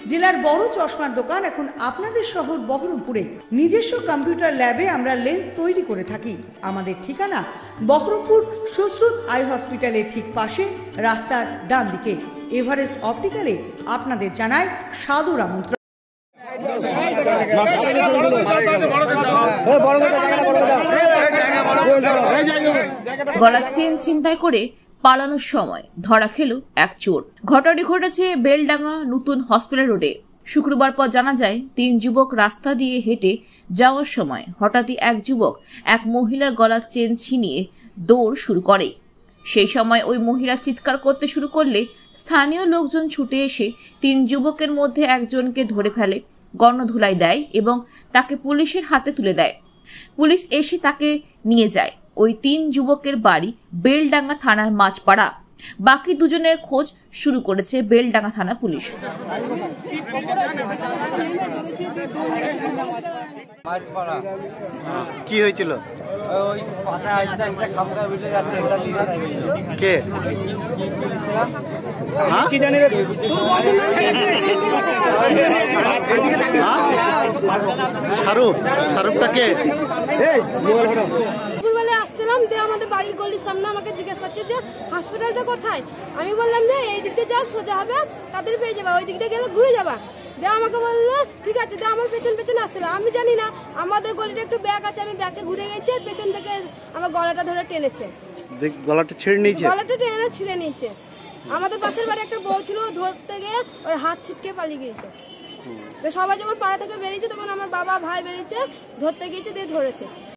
জেলার বড় চশমার দোকান এখন আপনাদের শহর বহরমপুরে। নিজস্ব কম্পিউটার ল্যাবে আমরা লেন্স তৈরি করে থাকি। আমাদের ঠিকানা বহরমপুর সুশ্রুত আই হসপিটালের ঠিক পাশে, রাস্তার ডান দিকে। এভারেস্ট অপটিক্যালে আপনাদের জানায় সাদর আমন্ত্রণ। গলার চেন ছিনতাই করে পালানোর সময় ধরা খেল এক চোর। ঘটনাটি ঘটেছে বেলডাঙ্গা নতুন হসপিটাল রোডে। শুক্রবার পর জানা যায়, 3 যুবক রাস্তা দিয়ে হেঁটে যাওয়ার সময় হঠাৎই এক যুবক এক মহিলার গলার চেন ছিনিয়ে দৌড় শুরু করে। সেই সময় ওই মহিলা চিৎকার করতে শুরু করলে স্থানীয় লোকজন ছুটে এসে 3 যুবকের মধ্যে একজনকে ধরে ফেলে, গণধোলাই দেয় এবং তাকে পুলিশের হাতে তুলে দেয়। পুলিশ এসে তাকে নিয়ে যায়। ওই 3 যুবকের বাড়ি বেলডাঙ্গা থানার মাঝপাড়া। বাকি দুজনের খোঁজ শুরু করেছে বেলডাঙ্গা থানা পুলিশ। কি হয়েছিল? কে? শাহরুখটা কে? আসছিলাম, আমাদের বাড়ির গলির সামনে আমাকে জিজ্ঞেস করছে যে হসপিটালটা কোথায়। আমি বললাম যে এই দিক দিয়ে যাও, সোজা হবে, তাদের পেয়ে যাবা, ওই দিক দিয়ে গেলে ঘুরে যাবা। দিয়ে আমাকে বললো ঠিক আছে। দিয়ে আমার পেছন পেছন আসছিল। আমি জানি না আমাদের গলিটা একটু ব্যাগ আছে, আমি ব্যাগে ঘুরে গেছি, পেছন থেকে আমার গলাটা ধরে টেনেছে। গলাটা ছিঁড়ে নিয়েছে? গলাটা টেনে ছিঁড়ে নিয়েছে। আমাদের পাশের বাড়ি একটা বউ ছিল, ধরতে গিয়ে ওর হাত ছিটকে পালিয়ে গিয়েছে। সবাই যখন পাড়া থেকে বেরিয়েছে তখন আমার বাবা ভাই বেরিয়েছে, ধরতে গিয়েছে, দিয়ে ধরেছে।